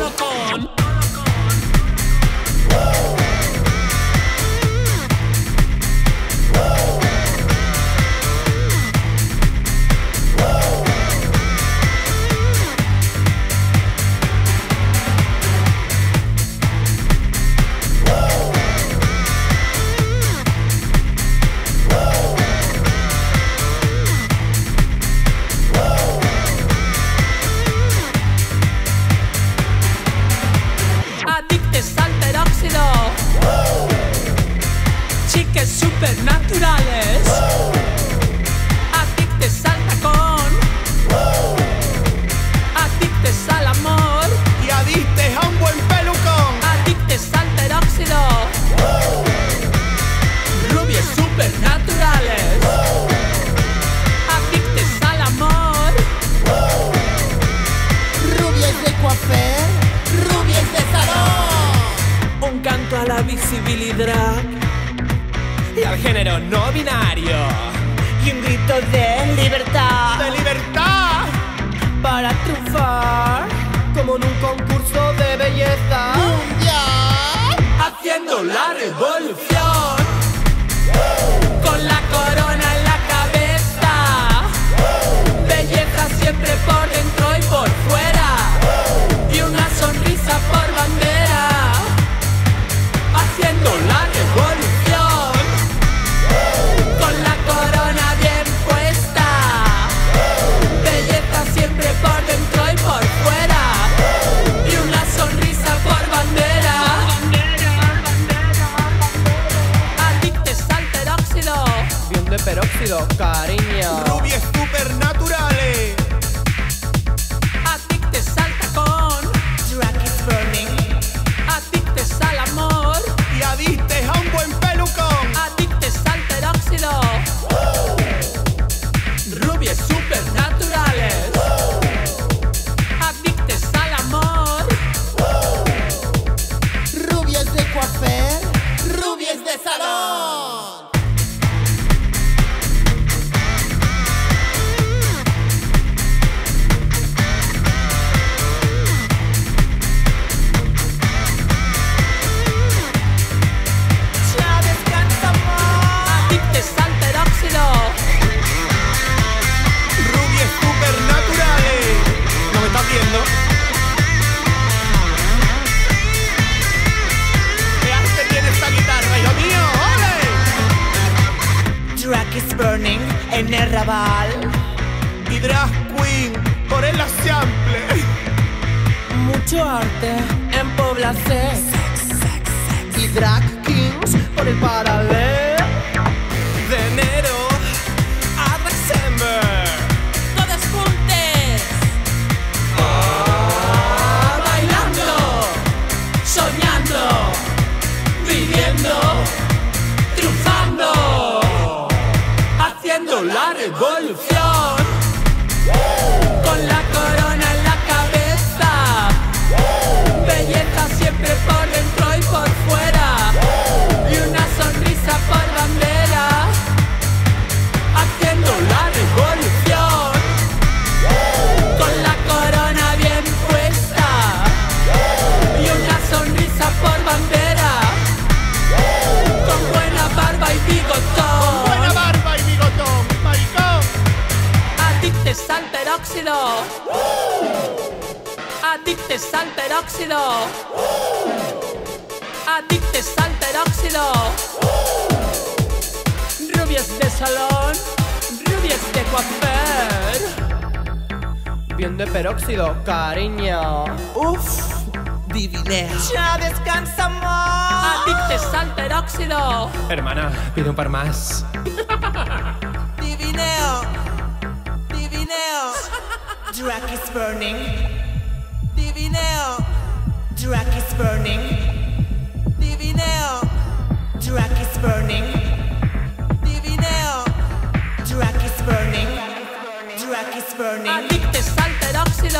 Holocón. Chiques supernaturales. Adictes al tacón. Adictes al amor. Y adictes a un buen pelucón. Adictes al peróxido. Rubias supernaturales. Adictes al amor. Rubias de coafer, rubias de salón. Un canto a la visibilidad y al género no binario. Y un grito de libertad. ¡De libertad! Para triunfar como en un concurso de belleza. Mundial. Haciendo la revolución con la corona en la cabeza. Belleza siempre por dentro y por fuera. Y una sonrisa por bandera. Haciendo la revolución con la corona bien puesta. Belleza siempre por dentro y por fuera. Y una sonrisa por bandera. Adictes al peróxido. Bien de peróxido, cariño. Rubias supernaturales. Adictes al tacón. Drag is burning. Adictes al amor. Y adictes a un buen pelucón. Adictes al peróxido. Rubias supernaturales. Adictes al amor. Rubias de coafer, rubias de salón. Ya descansamos. Adictes al peróxido. Rubias supernaturales. ¿No me estás viendo? ¿Qué arte tiene esta guitarra, hijo mío? ¡Ole! Drag is burning en el Raval. Y drag queen por el sample. Mucho arte en Población. Y drag kings por el paralelo. De enero a diciembre. Todos juntos. Bailando, soñando, viviendo, triunfando. Haciendo la revolución con la corona en la cabeza. Belleza siempre por dentro y por fuera. Y una sonrisa por bandera. Haciendo la revolución con la corona bien puesta. Y una sonrisa por bandera. Con buena barba y bigotón. Buena barba y bigotón, maricón. Adictes al peróxido. Adictes al peróxido. Adictes al peróxido. Rubias de salón. Rubias de coafer. Bien de peróxido, cariño. Uf, divineo. Ya descansamos. Adictes al peróxido. Hermana, pide un par más. Divineo. Divineo. Drag is burning. Divineo. Drag is burning. Divineo. Drag is burning. Divineo. Drag is burning. Drag is burning. Adictes al peróxido.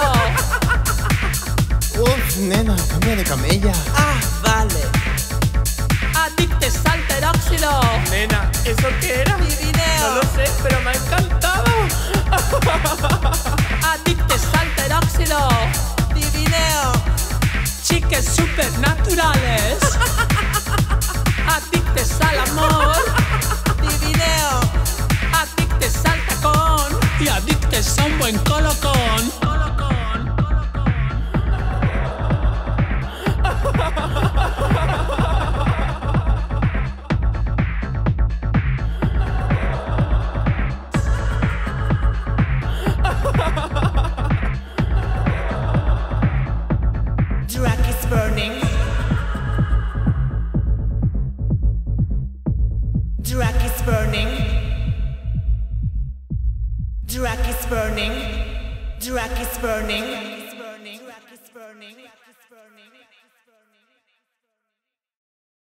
Uf, nena, cambia de camella. Ah, vale. Adictes al peróxido. Nena, ¿eso qué era? Divineo. No lo sé, pero me ha encantado. Adictes al peróxido. Divineo. supernaturales, adictes al amor, Divineo. adictes al tacón y adictes a un buen colocón. Drag is burning. Drag is burning. Drag is burning. Drag is burning. Drag is burning. Drag is burning.